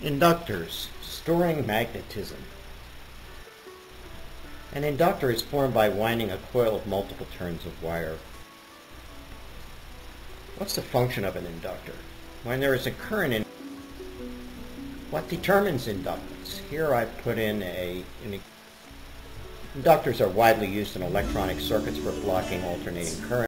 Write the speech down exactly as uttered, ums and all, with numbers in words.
Inductors, storing magnetism. An inductor is formed by winding a coil of multiple turns of wire. What's the function of an inductor? When there is a current in what determines inductance? Here I've put in a an, inductors are widely used in electronic circuits for blocking alternating current.